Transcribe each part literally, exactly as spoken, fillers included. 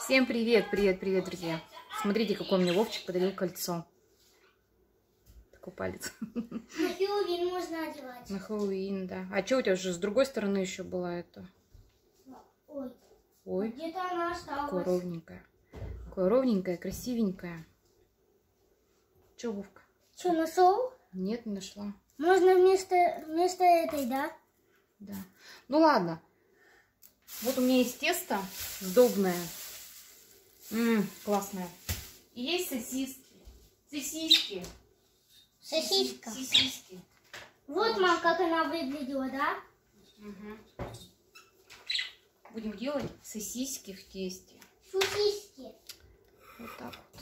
Всем привет, привет, привет, друзья. Смотрите, какой мне Вовчик подарил кольцо. Такой палец. На Хэллоуин можно одевать. На Хэллоуин, да. А что у тебя же с другой стороны еще была это? Ой. Ой. Где-то она осталась. Такое ровненькое. Такое ровненькое, красивенькое. Че, Вовка? Что, нашел? Нет, не нашла. Можно вместо, вместо этой, да? Да. Ну ладно. Вот у меня есть тесто сдобное. Ммм, классное. И есть сосиски. Сосиски. Сосиска. Сосиски. Вот, мам, как она выглядела, да? Угу. Будем делать сосиски в тесте. Сосиски. Вот так вот.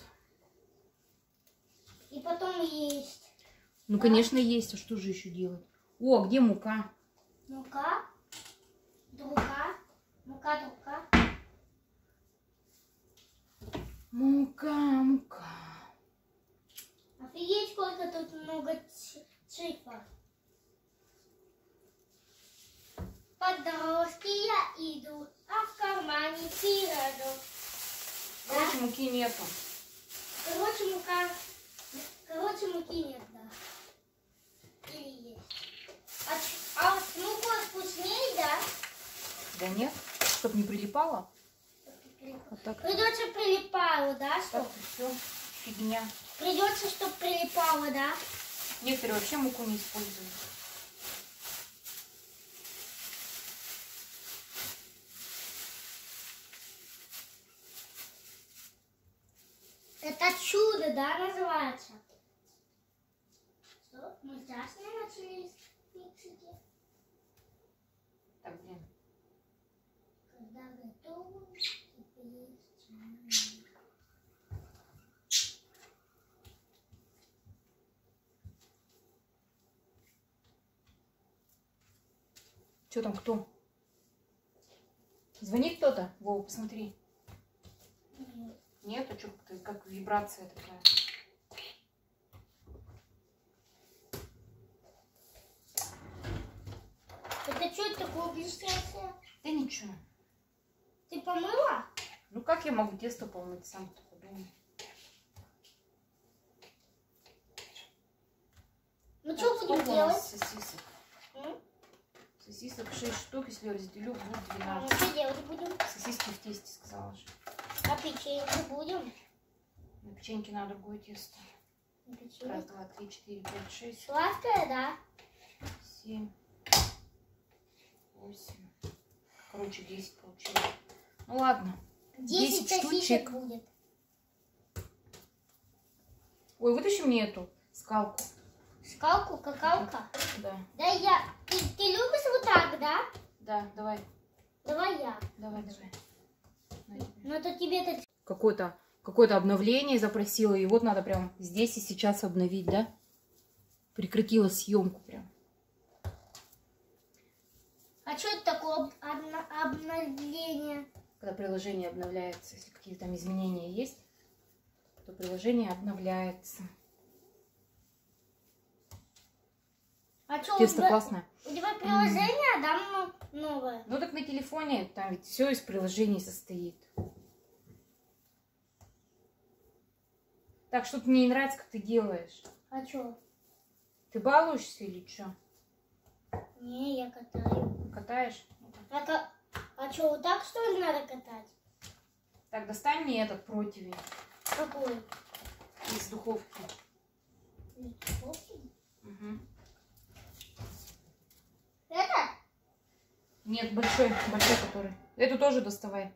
И потом есть. Ну, да? конечно, есть. А что же еще делать? О, где мука? Мука. Другая. Мука, другая. Мука, мука. Офигеть, сколько тут много цифр. По дорожке я иду, а в кармане пирожок. Короче, Да? муки нету. Короче, мука... Короче, муки нет, да. Или есть. А, ч- а вот с мукой вкуснее, да? Да нет, чтоб не прилипало. Вот так. Придется прилипало, да, чтоб? Так, все, фигня. Придется, чтоб прилипало, да? Некоторые вообще муку не используют. Это чудо, да, называется? Что? Мы сейчас не начали миксики. Так, блин. Когда готово, теперь... Что там, кто? Звонит кто-то? Вова, посмотри. Нет. Нет, а что, как, как вибрация такая. Это что это такое блестящее? Да ничего. Ты помыла? Ну как я могу тесто помыть, сам кто подумай. Ну Так, что будем сколько у нас делать? сосисок? М? Сосисок шесть штук, если я разделю, будет А, ну, двенадцать. что делать будем? Сосиски в тесте, сказала же. А печенье будем? На печеньке надо другое тесто. На печенье. Раз, два, три, четыре, пять, шесть, Сладкое, да? семь, восемь. Короче, десять получилось. Ну ладно. Десять десять сосисок штучек. будет. Ой, вытащи мне эту скалку. Скалку, какалка? Да. Да я... Ты, ты любишь вот так, да? Да, давай. Давай я. Давай, давай. На тебе. Ну то тебе-то... Какое-то какое-то обновление запросила. И вот надо прям здесь и сейчас обновить, да? Прекратила съемку прям. А что это такое об- обна- обновление? Когда приложение обновляется, если какие-то там изменения есть, то приложение обновляется. А что, у Тесто тебя, классное. у тебя приложение, да, ну, новое? Ну так на телефоне там ведь все из приложений состоит. Так, что-то мне не нравится, как ты делаешь. А что? Ты балуешься или что? Не, я катаю. Катаешь? А, ка- а что, вот так что ли надо катать? Так, достань мне этот противень Какой? из духовки. Духовки? Угу. Это? Нет, большой, большой который. Эту тоже доставай.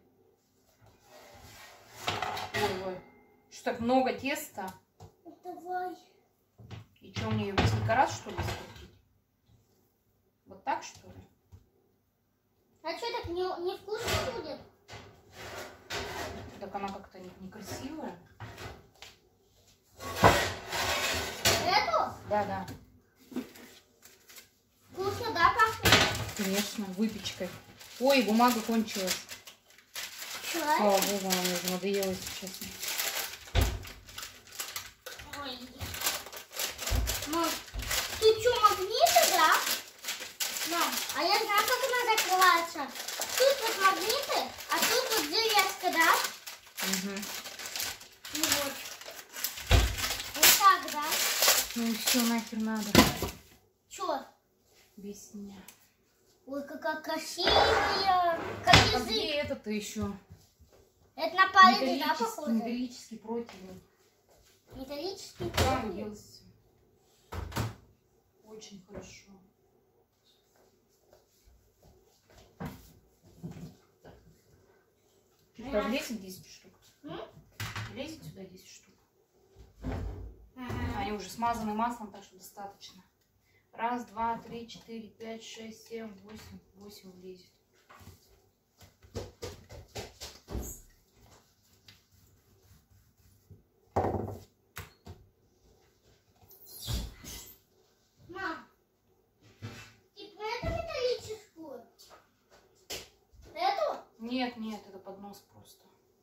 Ой, ой. Что так много теста? Давай. И что, мне ее несколько раз, что ли, скрутить? Вот так, что ли? А что, так не, не вкусно будет? Так она как-то не- некрасивая. Эту? Да, да. Вкусно, да, пахнет? Конечно, выпечкой. Ой, бумага кончилась. Чё? Слава богу, она мне уже надоела, если честно. Ой. Мам, ты что, магниты, да? Мам, а я знаю, как она закрывается. Тут вот магниты, а тут вот железка, да? Угу. И вот. Вот так, да? Ну и все, нахер надо. Чё? Без меня. Ой, какая красивая. Как А язык. где это-то еще? Это на палец, да, Металлический, похоже? металлический противень. Металлический Там противень. делся. Очень хорошо. Сюда влезет десять штук? М? Влезет сюда десять штук? Ага. Они уже смазаны маслом, так что достаточно. Раз, два, три, четыре, пять, шесть, семь, восемь. Восемь влезет. Мам, ты про эту металлическую? Эту? Нет, нет, это поднос просто.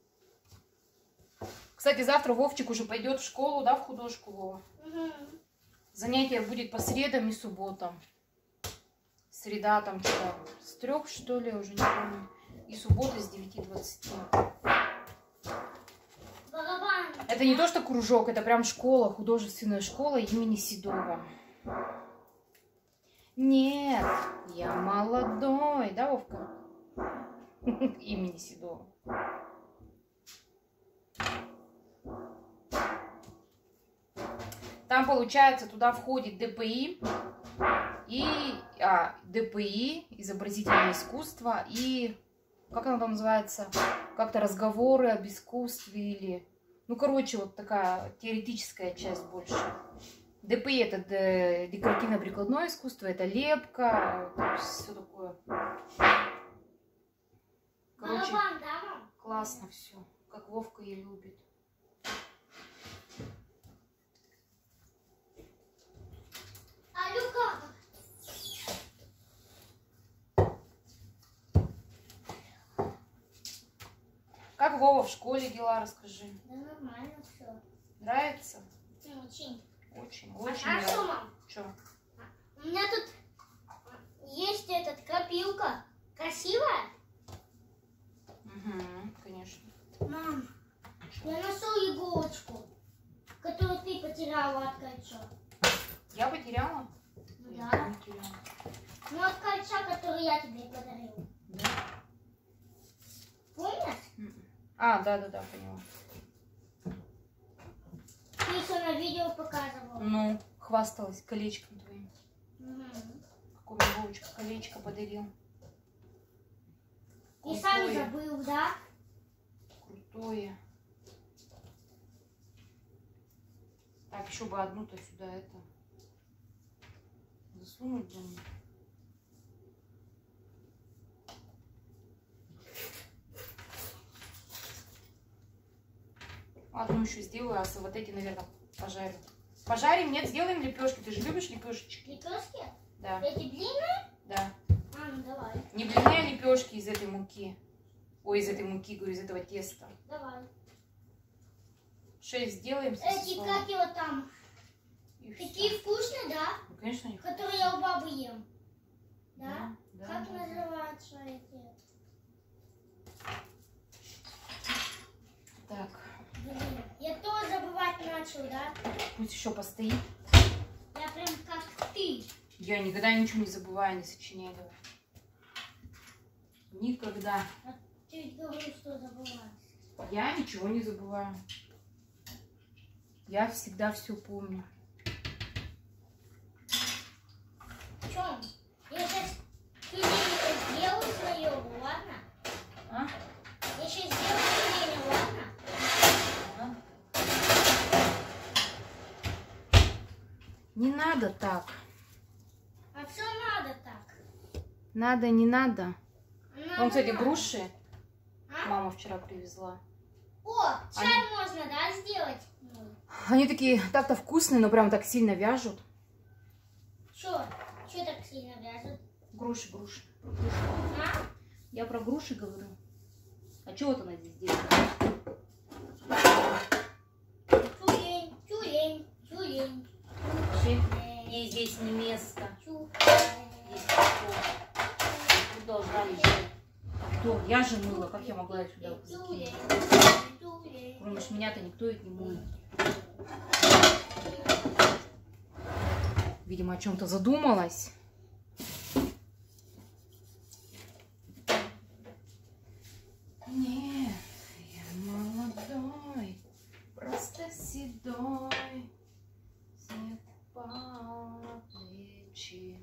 Кстати, завтра Вовчик уже пойдет в школу, да, в художку, Вова? Угу. Занятие будет по средам и субботам. Среда там что-то с трех, что ли, уже не помню. И суббота с девяти двадцати. Барабан. Это не то, что кружок, это прям школа, художественная школа имени Седова. Нет, я молодой, да, Вовка? Имени Седова. Там, получается, туда входит ДПИ, и а, ДПИ, изобразительное искусство, и, как оно там называется, как-то разговоры об искусстве, или, ну, короче, вот такая теоретическая часть больше. ДПИ это декоративно-прикладное искусство, это лепка, все такое. Короче, Барабан, да, мам? классно все, как Вовка и любит. А Люка? Как Вова в школе дела, расскажи. Да нормально все. Нравится? Очень. Очень, А очень знаешь что, нравится. мам? Что? У меня тут есть этот копилка. Красивая? Угу, конечно. Мам, я нашел иголочку, которую ты потеряла от кольца. Я потеряла? Ну Я да. не потеряла. Ну от кольца, который я тебе подарил. Да? Помнишь? М-м. А, да-да-да, поняла. Ты еще на видео показывала. Ну, хвасталась колечком твоим. Угу. Какое мне Вовочка колечко подарил. И сам Крутое. забыл, да? Крутое. Так, еще бы одну-то сюда это засунуть бы мне. Одну еще сделаю, а вот эти, наверное, пожарю. Пожарим? Нет, сделаем лепешки. Ты же любишь лепешечки? Лепешки? Да, Эти длинные? да. А, ну давай. Не блины, а лепешки из этой муки. Ой, из этой муки, говорю, из этого теста. Давай. Шесть сделаем. Эти, как его там? Такие вкусные, да? Ну, конечно, не Которые я у бабы ем. Да? Да, Как да, да. называются эти? Так, Блин, я тоже забывать начал, да? пусть еще постоит. Я прям как ты. Я никогда ничего не забываю, не сочиняю. Никогда. А ты ведь говоришь, что забываешь. Я ничего не забываю. Я всегда все помню. В чем? Я сейчас тюлень сделаю свое, ладно? А? Я сейчас сделаю тюлень, ладно? А? Не надо так. А все надо так. Надо, не надо. Надо, Вон, кстати, надо. груши А? мама вчера привезла. О, чай Они- можно, да, сделать? Ну, Они такие так-то вкусные, но прям так сильно вяжут. Чё? Чё так сильно вяжут? Груши, груши. А? Я про груши говорю. А что вот она здесь делает? Тюлень, тюлень, тюлень. Вообще, ей здесь не место. Тюлень. Здесь кто? Тут должна лежать. А кто? Я же мыла. Как я могла ее сюда Тюлень, закинуть? тюлень. Кроме меня-то никто их не моет. Видимо, о чем-то задумалась. Нет, я молодой, просто седой, снег по плечи.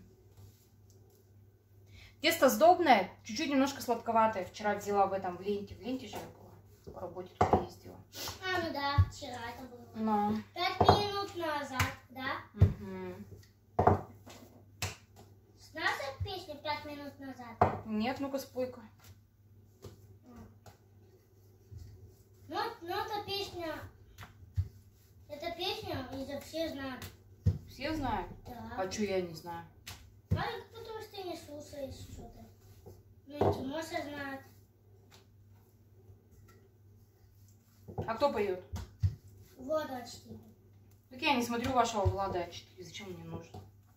Тесто сдобное, чуть-чуть немножко сладковатое. Вчера взяла в этом, в ленте. В ленте же я была, по работе туда ездила. А, ну да, вчера это было. Но. Пять минут назад, да? Угу. Знаешь эту песню пять минут назад? Нет, ну-ка спой-ка. Ну, ну, эта песня, эта песня, из-за все знают. Все знают? Да. А что я не знаю? А потому что ты не слушаешь что-то. Ну, и Тимоша знает. А кто поет? Влада а четыре. Так я не смотрю вашего Влада а четыре. Зачем мне нужно?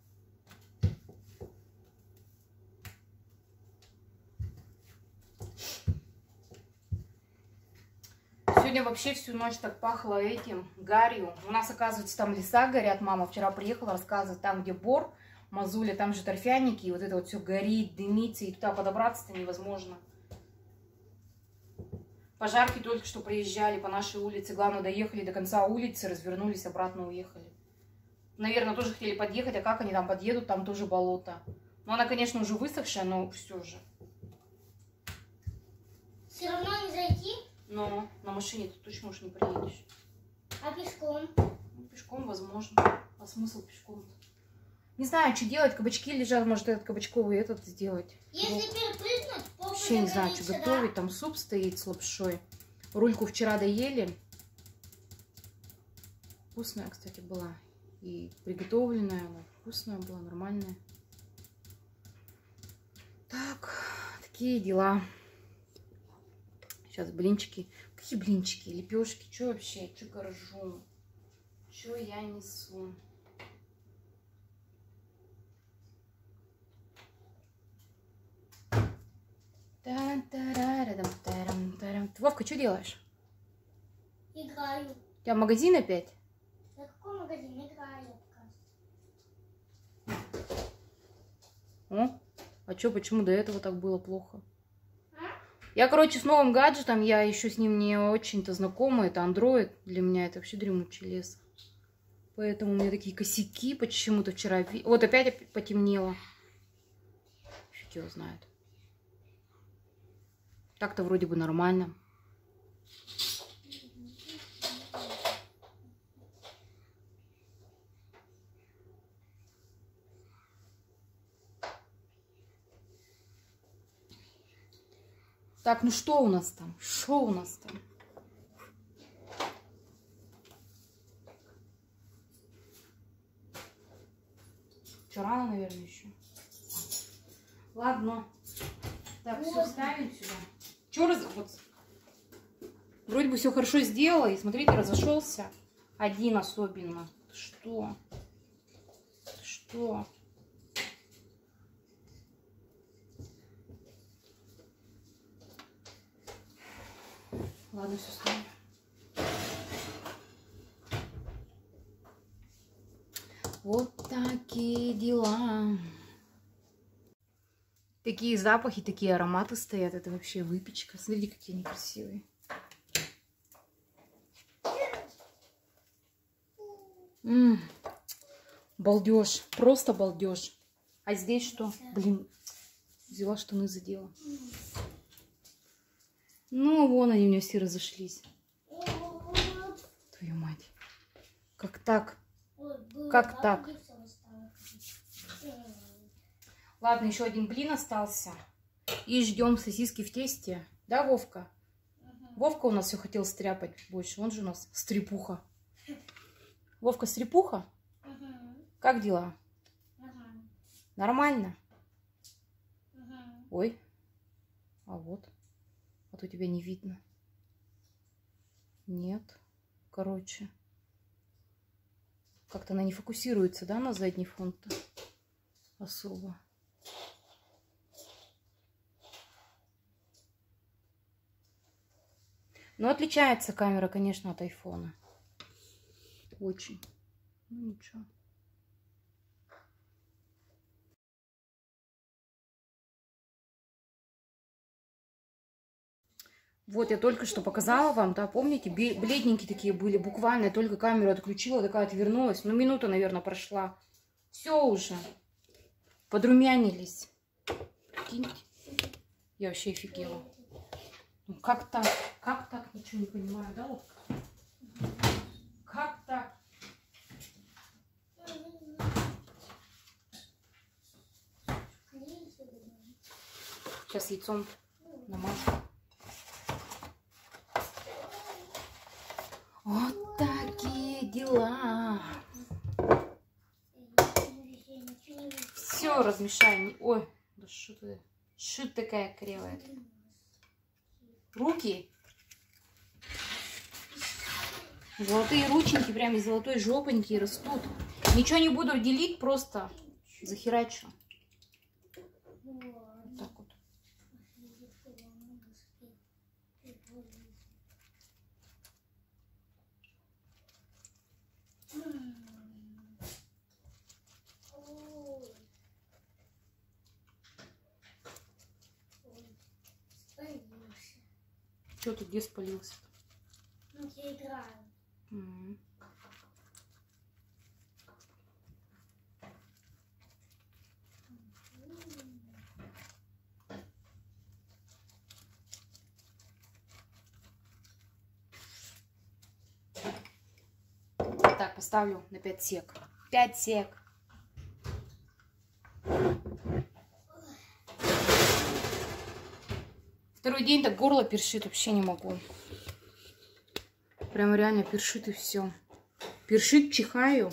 Сегодня вообще всю ночь так пахло этим, гарью. У нас, оказывается, там леса горят. Мама вчера приехала рассказывать, там, где бор, мазуля, там же торфяники, и вот это вот все горит, дымится, и туда подобраться-то невозможно. Пожарки только что приезжали по нашей улице. Главное, доехали до конца улицы, развернулись, обратно уехали. Наверное, тоже хотели подъехать, а как они там подъедут, там тоже болото. Ну, она, конечно, уже высохшая, но все же. Все равно не зайти? Но на машине ты точно уж не приедешь. А пешком? Ну, пешком, возможно. А смысл пешком? Не знаю, что делать. Кабачки лежат, может, этот кабачковый этот сделать. Если Ну, перепрыгнуть, попа вообще не знаю, что загорится, готовить. да? Там суп стоит с лапшой. Рульку вчера доели. Вкусная, кстати, была. И приготовленная она. Вкусная была, нормальная. Так, такие дела. Сейчас блинчики. Какие блинчики? Лепешки? Что вообще? Что горжу? Что я несу? Вовка, что делаешь? Играю. У тебя магазин опять? На каком магазине играю? О, а что, почему до этого так было плохо? Я, короче, с новым гаджетом, я еще с ним не очень-то знакома. Это Android. Для меня это вообще дремучий лес. Поэтому у меня такие косяки почему-то вчера. Вот опять потемнело. Фиг его знает. Так-то вроде бы нормально. Так, ну что у нас там? Что у нас там? Что, рано, наверное, еще? Ладно. Так, все ставим сюда. Че раз... Вот. Вроде бы все хорошо сделала. И смотрите, разошелся. Один особенно. Что? Что? Ладно, все ставим. Вот такие дела. Такие запахи, такие ароматы стоят. Это вообще выпечка. Смотрите, какие они красивые. М-м, балдеж. Просто балдеж. А здесь что? Блин, взяла штаны, задела. Ну, вон они у меня все разошлись. Твою мать. Как так? Как так? Ладно, еще один блин остался. И ждем сосиски в тесте. Да, Вовка? Угу. Вовка у нас все хотел стряпать больше. Он же у нас стрепуха. Вовка стрепуха? Угу. Как дела? Угу. Нормально? Угу. Ой. А вот. А то тебя не видно. Нет. Короче. Как-то она не фокусируется, да, на задний фон-то? Особо. Но отличается камера, конечно, от айфона. Очень. Ну ничего. Вот я только что показала вам, да, помните, бледненькие такие были, буквально я только камеру отключила, такая отвернулась, ну минута, наверное, прошла. Все уже, подрумянились. Прикиньте, я вообще офигела. Ну как так, как так, ничего не понимаю, да, вот как так? Сейчас яйцом намажу. Вот такие дела. Все размешаем. Ой, да что ты, что ты такая кривая? Руки. Золотые рученьки, прям из золотой жопоньки растут. Ничего не буду делить, просто захерачу. Вот так вот. Что ты где спалился? Ну, я играю. Mm. Так, поставлю на пять сек. пять сек. Второй день так горло першит, вообще не могу. Прямо реально першит и все. Першит, чихаю.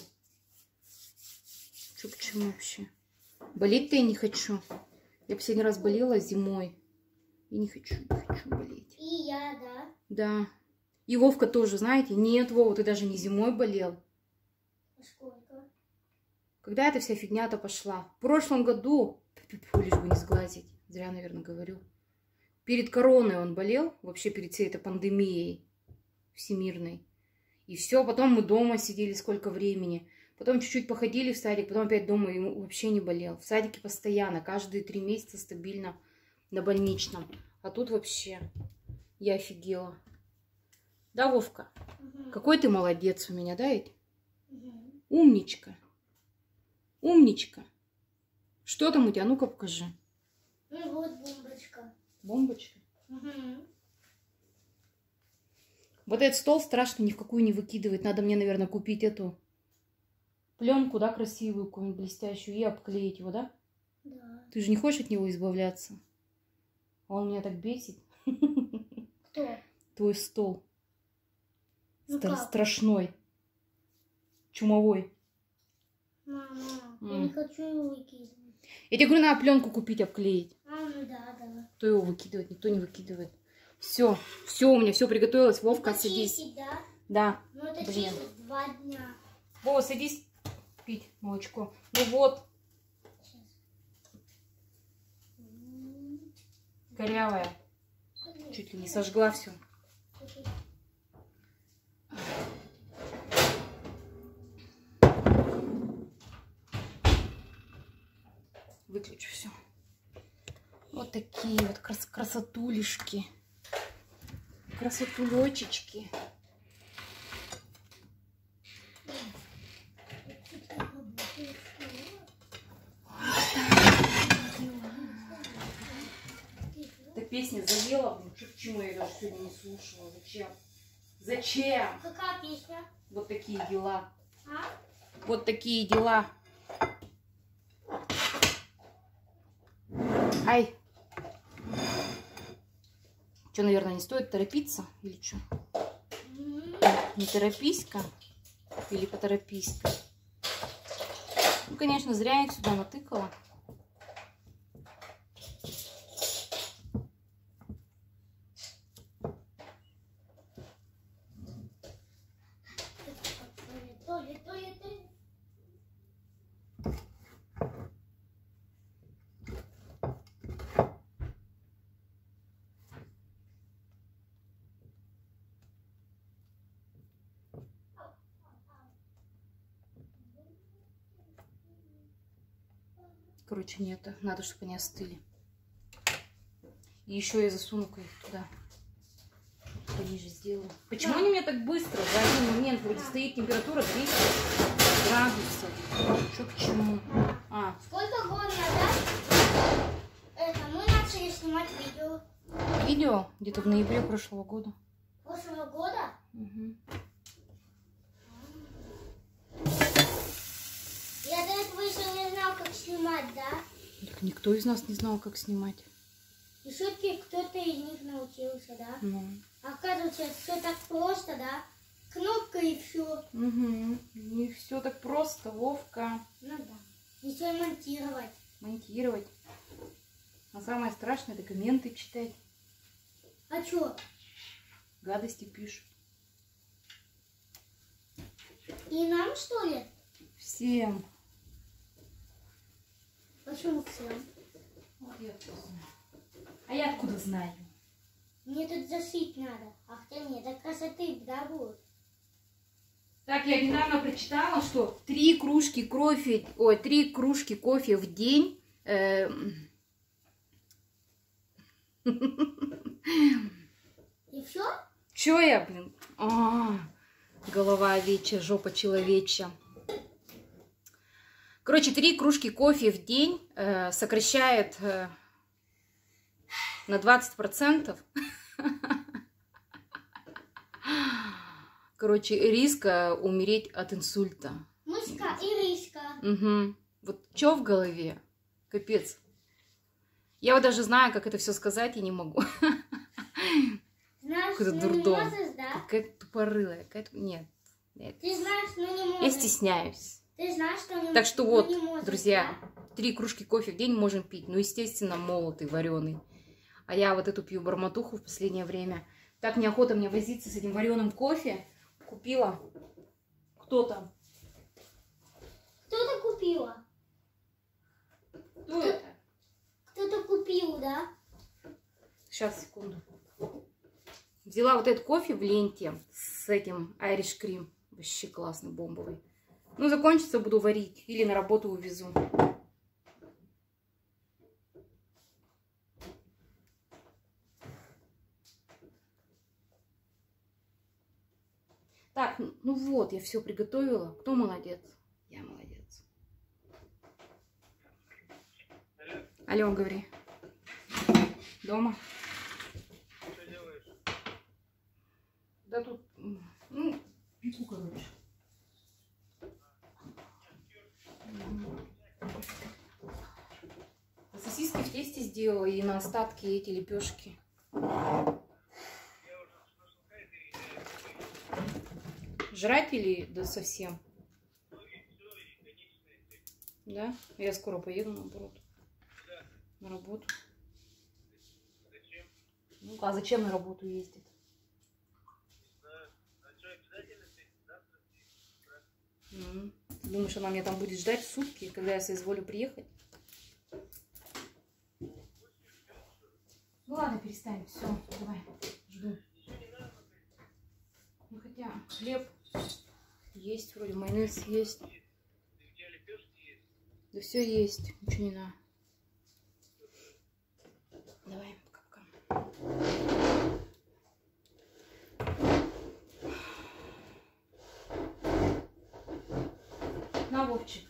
Че, почему вообще? Болеть-то я не хочу. Я последний раз болела зимой. И не хочу, не хочу болеть. И я, да? Да. И Вовка тоже, знаете? Нет, Вова, ты даже не зимой болел. А сколько? Когда эта вся фигня-то пошла? В прошлом году, лишь бы не сглазить, зря, наверное, говорю. Перед короной он болел, вообще перед всей этой пандемией всемирной. И все, потом мы дома сидели сколько времени. Потом чуть-чуть походили в садик, потом опять дома, и вообще не болел. В садике постоянно, каждые три месяца стабильно на больничном. А тут вообще я офигела. Да, Вовка? Угу. Какой ты молодец у меня, да, ведь? Угу. Умничка. Умничка. Что там у тебя? Ну-ка покажи. Ну вот бомбочка. Бомбочка? Угу. Вот этот стол страшно ни в какую не выкидывать. Надо мне, наверное, купить эту пленку, да, красивую, какую-нибудь блестящую, и обклеить его, да? Да. Ты же не хочешь от него избавляться? А он меня так бесит. Кто? Твой стол. Ну Стра- как? страшной. Чумовой. Мама, я М. не хочу его выкидывать. Я тебе говорю, надо пленку купить, обклеить. А, ну да, да. Кто его выкидывает? Никто не выкидывает. Все, все, у меня все приготовилось. Вовка, Это садись. чистить, да? Да. Ну это Блин. чистить два дня. Вова, садись пить молочко. Ну вот, Сейчас. М. корявая. Чуть ли не сожгла все. Выключу все. Вот такие вот крас красотулишки. Красотулечечки. Эта песня заела, блин, что почему я ее даже сегодня не слушала? Зачем? Зачем? Какая песня? Вот такие дела. А? Вот такие дела. Ай. Что, наверное, не стоит торопиться? Или что? М. Не торопись-ка. Или поторопись-ка. Ну, конечно, зря я их сюда натыкала. Толя, Толя, Толя. короче, нет. Надо, чтобы они остыли. И еще я засуну-ка их туда. Пониже сделаю. Почему да. они у меня так быстро? За один момент вроде да. стоит температура двести градусов. Что к чему? А. Сколько год назад это, мы начали снимать видео? Видео? Где-то в ноябре прошлого года. Прошлого года? Угу. Я до этого еще не знал, как снимать, да? Так никто из нас не знал, как снимать. И все-таки кто-то из них научился, да? Ну. Оказывается, все так просто, да? Кнопка и все. Угу. Не все так просто, Вовка. Ну да. Еще и монтировать. Монтировать. А самое страшное — это комменты читать. А что? Гадости пишут. И нам, что ли? Всем. Почему всем? Вот я откуда знаю. А я откуда знаю? Мне тут зашить надо. А хотя нет, до красоты, да, будет. Так, я недавно прочитала, что три кружки кофе, ой, три кружки кофе в день. Э, И все? Чё я, блин? А, голова овечья, жопа человечья. Короче, три кружки кофе в день э, сокращает э, на двадцать процентов. Короче, риска умереть от инсульта. Мышка и риска. Угу. Вот что в голове? Капец. Я вот даже знаю, как это все сказать, и не могу. Знаешь, какой-то ну дурдом. не можешь, да? Какая-то тупорылая. Какая-то... Нет, нет. Ты знаешь, но не можешь. Я стесняюсь. Ты знаешь, что не Так что но вот, не можешь, друзья, да? три кружки кофе в день можем пить. Ну, естественно, молотый, вареный. А я вот эту пью бормотуху в последнее время. Так неохота мне возиться с этим вареным кофе. Купила. Кто там? Кто-то купила. Кто это? Кто-то купил, да? Сейчас, секунду. Взяла вот этот кофе в ленте с этим Irish Cream. Вообще классный, бомбовый. Ну, закончится, буду варить. Или на работу увезу. Так, ну вот, я все приготовила. Кто молодец? Я молодец. Алло, говори. Дома? Что делаешь? Да тут, ну, пеку, короче. Сосиски в тесте сделала и на остатки эти лепешки. Жрать или да совсем? Да? Я скоро поеду, наоборот. На работу. Зачем? Ну, а зачем на работу ездить? А что, обязательно ты завтра? Mm. Ты думаешь, она меня там будет ждать сутки, когда я соизволю приехать? Ну ладно, перестань. Все, давай, жду. Ну хотя хлеб есть, вроде майонез есть. Да все есть, ничего не надо. Давай, пока-пока. На, Вовчик.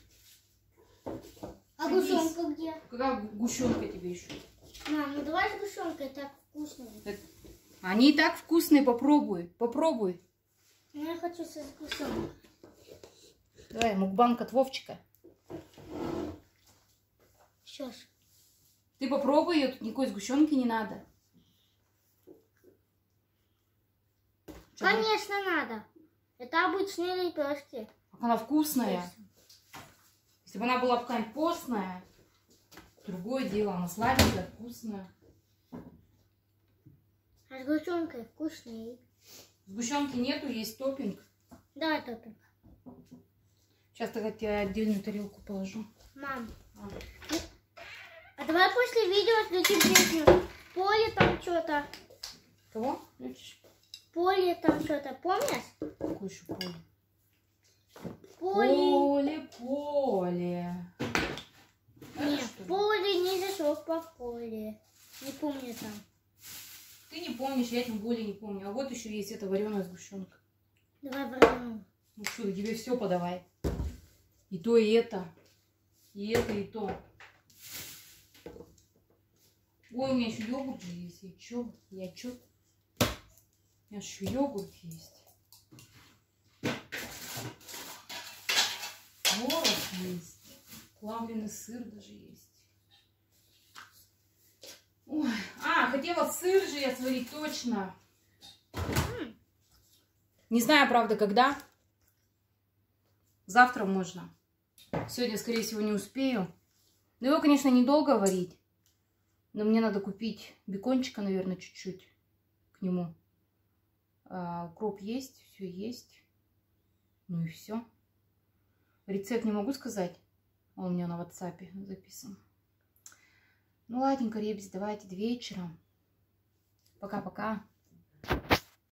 А гущенка где? Какая гущенка тебе еще? Мам, ну давай с гущенкой, так вкусно. Они и так вкусные, попробуй, попробуй. Ну, я хочу со вкусом. Давай, мукбанг от Вовчика. Сейчас. Ты попробуй ее, тут никакой сгущенки не надо. Что, Конечно, надо. Это обычные лепешки. она вкусная. Если бы она была какая-нибудь постная, другое дело. Она сладенькая, вкусная. А с гущенкой вкуснее. Сгущенки нету, есть топпинг. Да, топинг. Сейчас тогда тебе отдельную тарелку положу. Мам, А. а давай после видео включим песню. В поле там что-то. Кого? Включишь? В поле там что-то, помнишь? Какое еще поле? Поле. Поле, поле. понятно, Нет, что в ли? поле не зашел по поле. Не помню там. Ты не помнишь, я тем более не помню. А вот еще есть эта вареная сгущенка. Давай возьмем. Ну что, тебе все подавай. И то, и это. И это, и то. Ой, у меня еще йогурт же есть. Я чё? Я чё? У меня еще йогурт есть. Творог есть. Плавленый сыр даже есть. Ой. А, хотела сыр же я сварить, точно. Не знаю, правда, когда. Завтра можно. Сегодня, скорее всего, не успею. Но его, конечно, недолго варить. Но мне надо купить бекончика, наверное, чуть-чуть к нему. А, укроп есть, все есть. Ну и все. Рецепт не могу сказать. Он у меня на ватсапе записан. Ну ладненько, ребят, давайте до вечера. Пока-пока.